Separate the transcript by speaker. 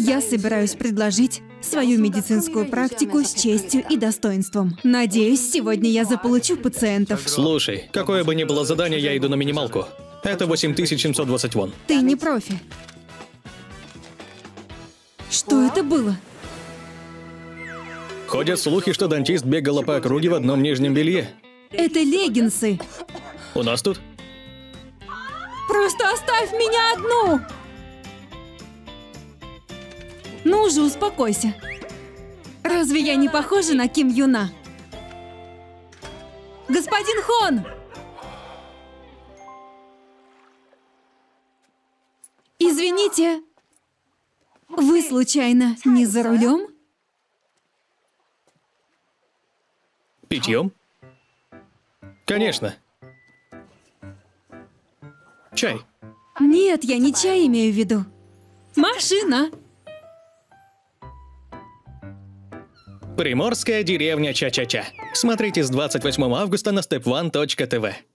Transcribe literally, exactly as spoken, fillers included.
Speaker 1: Я собираюсь предложить свою медицинскую практику с честью и достоинством. Надеюсь, сегодня я заполучу пациентов.
Speaker 2: Слушай, какое бы ни было задание, я иду на минималку. Это восемь тысяч семьсот двадцать вон.
Speaker 1: Ты не профи. Что это было?
Speaker 2: Ходят слухи, что дантист бегала по округе в одном нижнем белье.
Speaker 1: Это леггинсы.
Speaker 2: У нас тут?
Speaker 1: Просто оставь меня одну! Ну же, успокойся. Разве я не похожа на Ким Юна? Господин Хон! Извините, вы случайно не за рулем?
Speaker 2: Питьем? Конечно. Чай.
Speaker 1: Нет, я не чай имею в виду. Машина.
Speaker 2: Приморская деревня Ча-Ча-Ча. Смотрите с двадцать восьмого августа на степ ван точка тэ вэ.